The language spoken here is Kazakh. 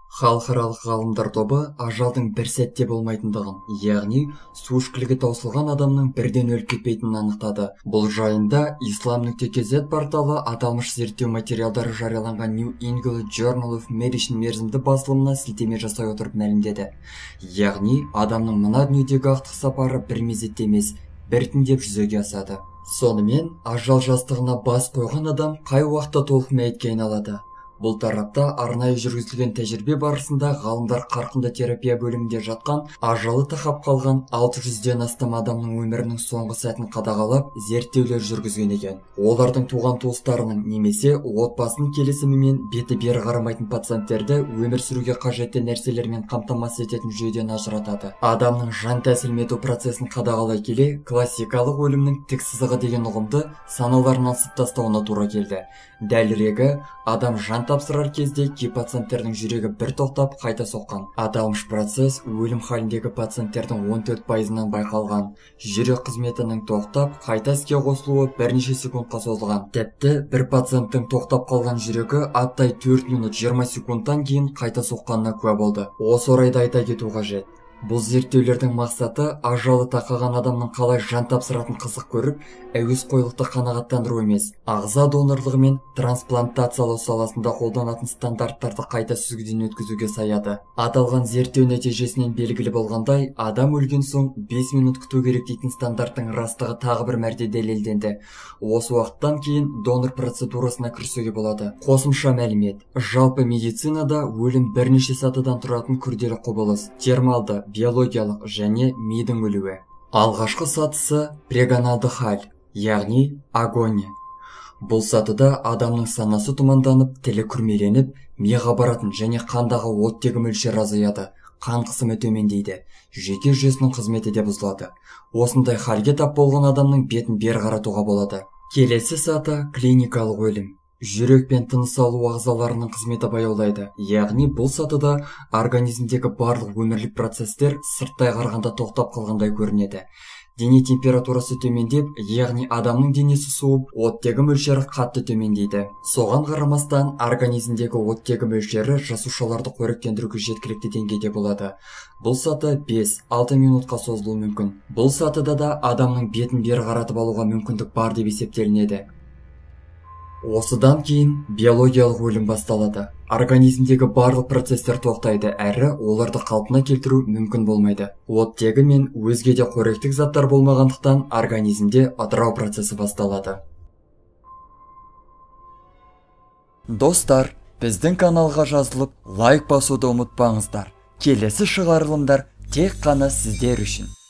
Халықаралық ғалымдар тобы ажалдың бір сәтте болмайтындығын, яғни су ішкілігі таусылған адамның бірден өліп кетпейтінін анықтады. Бұл жайында Islam.kz порталы аталмыш зерттеу материалдары жарияланған New England Journal of Medicine мерзімді басылымына сілтеме жасай отырып мәлімдеді. Яғни адамның мына дүниедегі ақтық сапары бір мезетте емес, біртіндеп жүзеге асады. Сонымен ажал жастығына бас қойған адам қай уақытта толық мәйітке айналады? Бұл тарапта арнайы жүргізілген тәжірибе барысында ғалымдар қарқынды терапия бөлімінде жатқан ажалы тақап қалған 600-ден астам адамның өмірінің соңғы сәтін қадағалап зерттеулер жүргізген екен. Олардың туған туыстарының немесе отбасының келісімімен беті бері қарамайтын пациенттерді өмір сүруге қажетті нәрселермен қамтамасыз ететін жүйеден ажыратады. Адамның жан тәсілім ету процесін қадағалай келе, классикалық өлімнің тік сызығы деген ұғымды саналарынан сып тастауына тура келді. Дәлірегі, адам жан тапсырар кезде кей пациенттердің жүрегі бір тоқтап қайта соққан. Аталмыш процесс өлім халіндегі пациенттердің 14%-нан байқалған. Жүрек қызметінің тоқтап, қайта іске қосылуы бірнеше секундқа созылған. Тіпті бір пациенттің тоқтап қалған жүрегі аттай 4 минут 20 секундтан кейін қайта соққанына куә болды. Осы орайда айта кету қажет. Бұл зерттеулердің мақсаты ажалы тақаған адамның қалай жан тапсыратын қызық көріп, әуесқойлықты қанағаттандыру емес, ағза донорлығы мен трансплантациялау саласында қолданатын стандарттарды қайта сүзгіден өткізуге саяды. Аталған зерттеу нәтижесінен белгілі болғандай, адам өлген соң 5 минут күту керек дейтін стандарттың растығы тағы бір мәрте дәлелденді. Осы уақыттан кейін донор процедурасына кірісуге болады. Қосымша мәлімет: жалпы медицинада өлім бірнеше сатыдан тұратын күрделі құбылыс. Термалды, биологиялық және мидың өлуі. Алғашқы сатысы прегоналды хал, яғни агония. Бұл сатыда адамның санасы тұманданып, тілі күрмеленіп, миға баратын және қандағы оттегі мөлшері азаяды, қан қысымы төмендейді, жүйке жүйесінің қызметі де бұзылады. Осындай халге тап болған адамның бетін бері қаратуға болады. Келесі саты клиникалық өлім. Жүрек пен тыныс алу ағзаларының қызметі баяулайды, яғни бұл сатыда организмдегі барлық өмірлік процестер сырттай қарағанда тоқтап қалғандай көрінеді. Дене температурасы төмендеп, яғни адамның денесі суып, оттегі мөлшері қатты төмендейді. Соған қарамастан организмдегі оттегі мөлшері жасушаларды қоректендіруге жеткілікті деңгейде болады. Бұл саты 5-6 минутқа созылуы мүмкін. Бұл сатыда да адамның бетін бері қаратып алуға мүмкіндік бар деп есептелінеді. Осыдан кейін биологиялық өлім басталады. Организмдегі барлық процестер тоқтайды, әрі оларды қалпына келтіру мүмкін болмайды. Оттегі мен өзге де қоректік заттар болмағандықтан организмде ыдырау процесі басталады. Достар, біздің каналға жазылып, лайк басуды ұмытпаңыздар. Келесі шығарылымдар тек қана сіздер үшін.